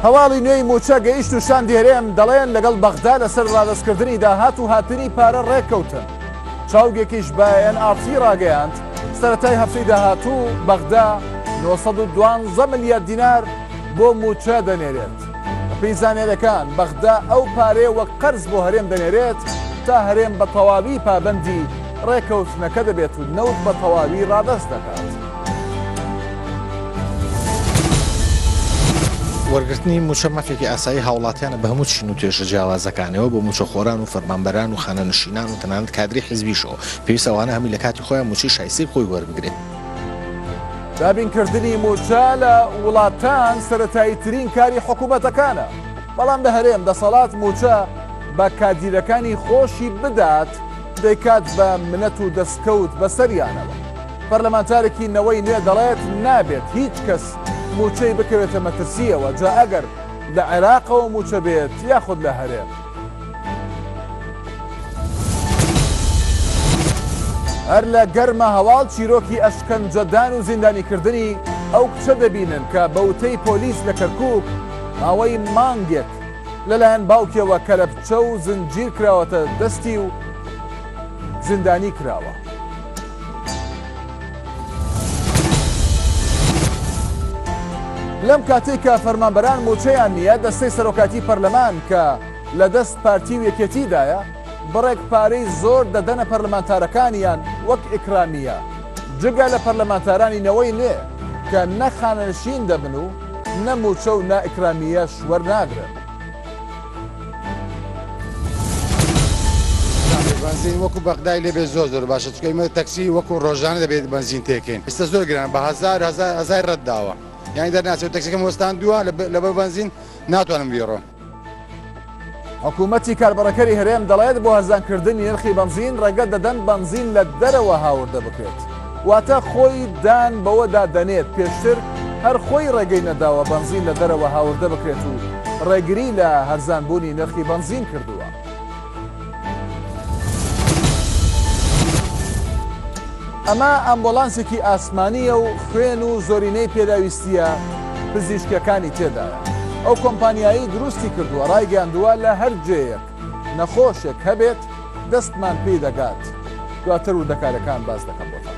هەواڵی نوێی موچە گەیشت و شان دیێرێم دەڵێن لەگەڵ بەغدا لەسەر ڕادەستکردنی داهات و هاتنی پارە ڕێککەوتن. چاوگێکیش بە NRT ڕاگەیاند سەرەتای هەفتەی داهاتوو بەغدا 912 ملیار دینار بۆ موچە دەنێرێت. بەپێی زانێرەکان بەغدا ئەو پارەیە وەک قەرز بۆ هەرێم دەنێرێت تا هەرێم بە تەواوی پابەندی ڕێککەوتنەکە دەبێت و نەوت بە تەواوی ڕادەست دەکات. وەرگرتنی موچە مافێکی ئاسایی هاوڵاتیانە بە هەموو چین و توێژە جیاوازەکانەوە بۆ موچەخۆران و فەرمانبەران و خانەنشینان و تەنانەت کادری حیزبیشەوە پێویستە ئەوانە هەمی لە کاتی خۆیان موچی شایستەی خۆی وەربگرێت. دابینکردنی موچە لە وڵاتان سەرەتاییترین کاری حکوومەتەکانە، بەڵام لە هەرێم دەسەڵات موچە بە کادیرەکانی خۆشی بدات دەیکات بە منەت و دەستکەوت بەسەریانەوە. پەرلەمانتارێکی نەوەی نوێ دەڵێت نابێت هیچ کەس موچەی بکەوێتە مەترسیەوە جا ئەگەر لە عێراقەوە موچە بێت یاخود لە هەرێم. هەر لە گەرمە هەواڵ چیرۆکی ئەشکەنجەدان و زیندانیکردنی ئەو کچە دەبینن کە بەوتەی پۆلیس لە کەرکووک ماوەی مانگێک لەلایەن باوکیەوە کەلەپچە و زنجیر کراوەتە دەستی و زیندانی کراوە. لەم کاتێک کە فەرمانبەران موچەیان نییە دەستەی سەرۆکاتی پەرلەمان کە لە دەست پارتی و یەکێتیدایە بڕێک پارەی زۆر دەدەنە پەرلەمانتارەکانیان وەک ئیکرامیە جگە لە پەرلەمانتارانی نەوەی نوێ کە نە خانەنشین دەبن و نە موچە و نا ئیکرامیەش وەرناگرن. بنزین وەکو بەغدای لێبێ زۆر باشە چکە ئێمە تەکسی وەکو ڕۆژانە دەبێت بنزین تێکەین. ئێستا زۆر گران بە هەزار ڕەت داوە. یعنی دەرناچێت تەکسیەکەم وەستاندووە لەبەر بنزین ناتوانم بیڕۆم. حکوومەتی کاربڕەکەری هەرێم دەڵێت بۆ هەرزانکردنی نرخی بنزین ڕێگە دەدەن بنزین لە دەرەوە هاوردە بکرێت. واتە خۆی دان بەوەدا دەنێت پێشتر هەر خۆی ڕێگەی نەداوە بنزین لە دەرەوە هاوردە بکرێت و ڕێگری لە هەرزانبوونی نرخی بنزین کردووە. ئەمە ئەمبۆلانسێکی ئاسمانیە و خوێن و زۆرینەی پێداویستیە پزیشکەکانی تێدایە. ئەو کۆمپانیایی دروستی کردووە ڕایگەاندووە لە هەر جێیەک نەخۆشێک هەبێت دەستمان پێی دەگات. دواتر وردەکارەکان باز دەکەم بۆتان.